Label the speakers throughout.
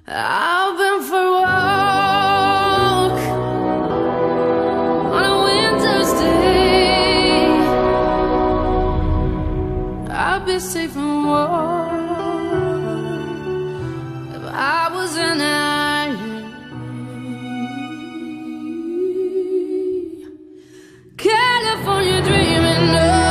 Speaker 1: I've been for a walk on a winter's day. I'd be safe and warm if I was in LA. California dreaming of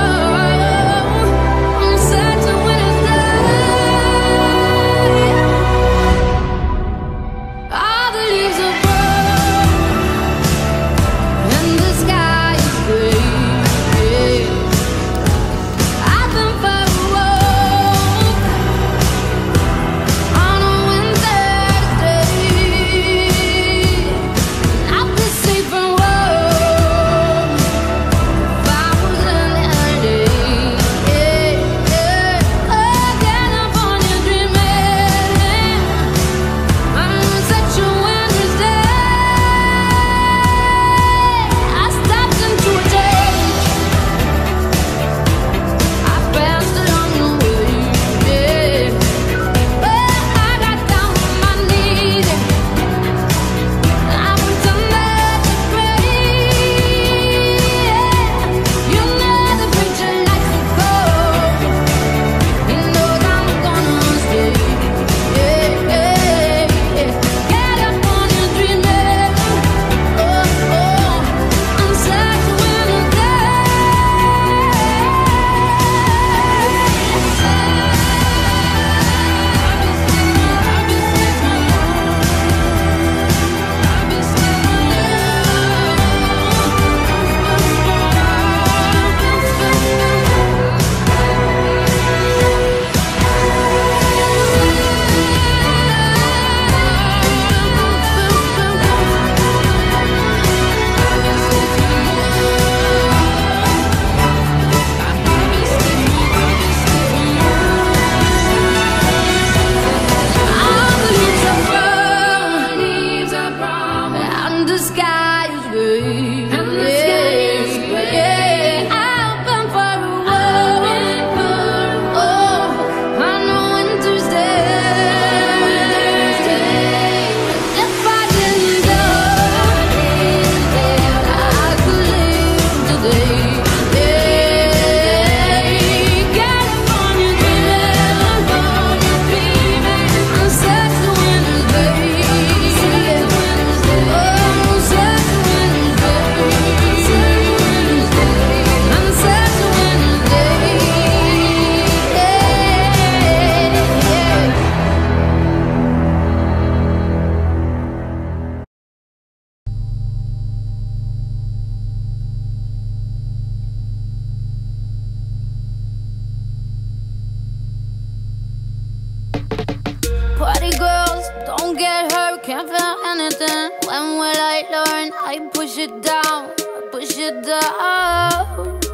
Speaker 1: can't feel anything. When will I learn? I push it down, push it down.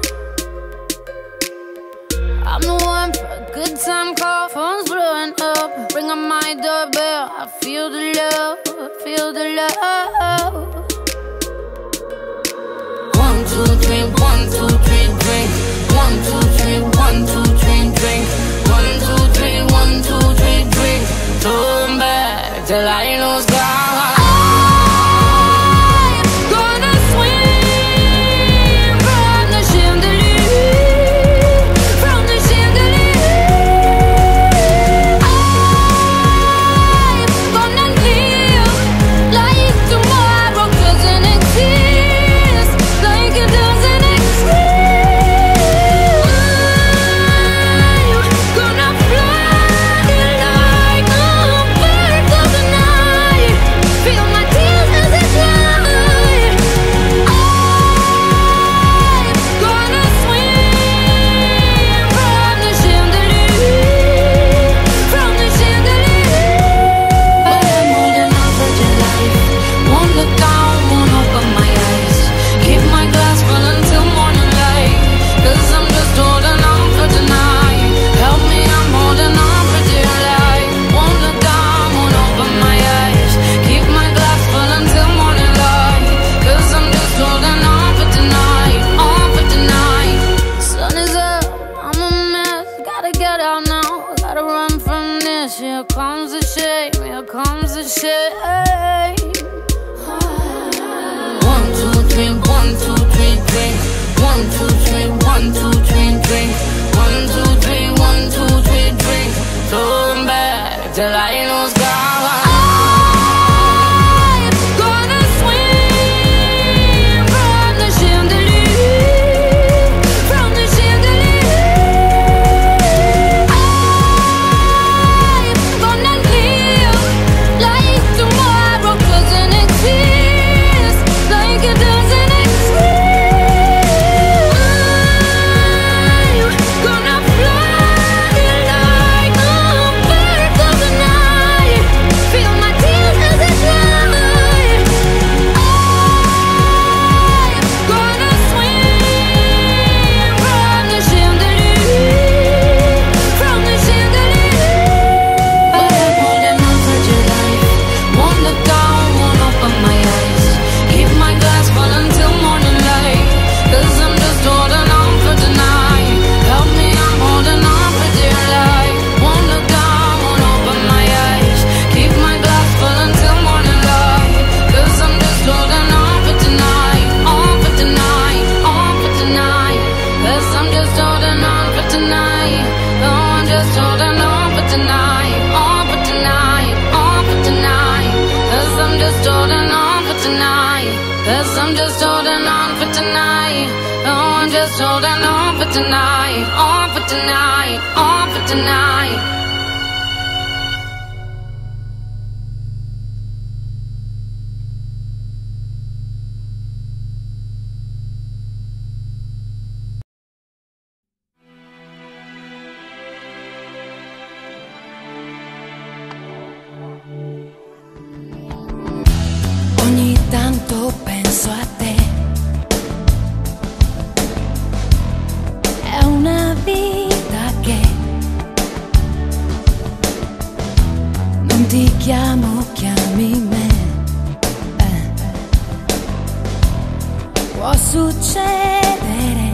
Speaker 1: I'm the one for a good time call. Phone's blowing up, ring on my doorbell. I feel the love, feel the love. 1, 2, 3, 1, 2, 3, drink. 1, 2, 3, 1, 2, 3, drink. 1, 2, 3, 1, 2, 3, drink. Turn back till I lose God. Here comes the shame. here comes the shame. 1, 2, 3, 1, 2, 3, drink. 1, 2, 3, 1, 2, 3, drink. 1, 2, 3, 1, 2, 3, drink. Turn back till I lose God. I'm just holding on for tonight. Oh, I'm just holding on for tonight. On for tonight. On for tonight.
Speaker 2: Ogni tanto penso a te, è una vita che non ti chiamo, chiami me. Può succedere,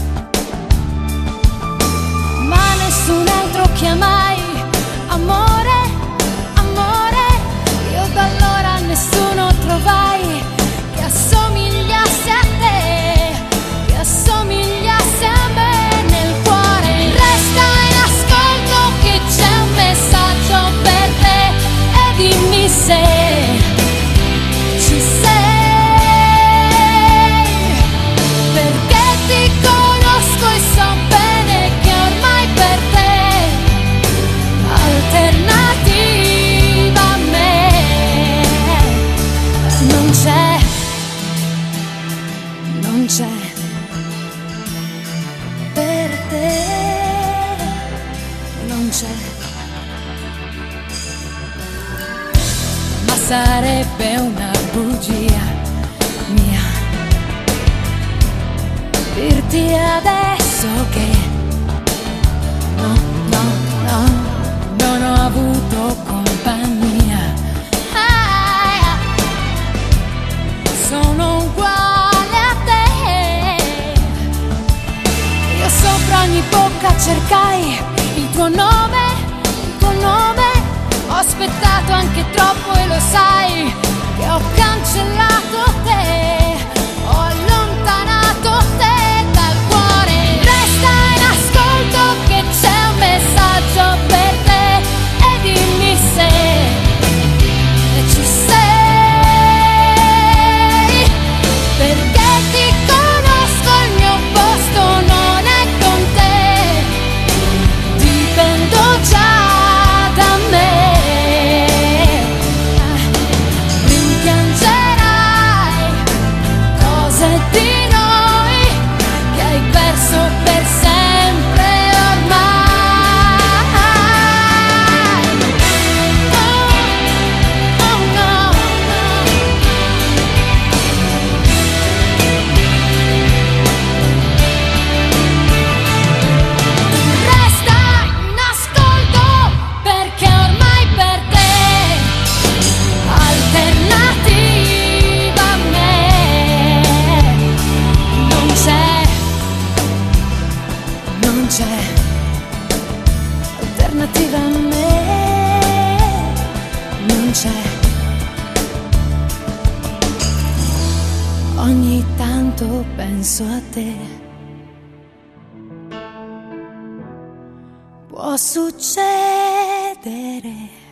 Speaker 2: ma nessun altro chiamai. Amore, amore, io da allora nessuno trovai che assomigliasse a te, che assomigliasse a me. Nel cuore resta in ascolto che c'è un messaggio per te, e dimmi se ci sei, perché ti conosco e so bene che ormai per te alternativa a me non c'è, non c'è. Per te non c'è. Ma sarebbe una bugia mia dirti adesso che no, no, no, non ho avuto compagnia. Sono uguale a te. Io sopra ogni bocca cercai il tuo nome, il tuo nome. Ho aspettato anche troppo e lo sai che ho cancellato te, ho allontanato te dal cuore. Resta in ascolto che c'è un messaggio per te, e dimmi se ci sei, perché ti conosco, il mio posto non è con te, dipendo c'è. Ogni tanto penso a te. Può succedere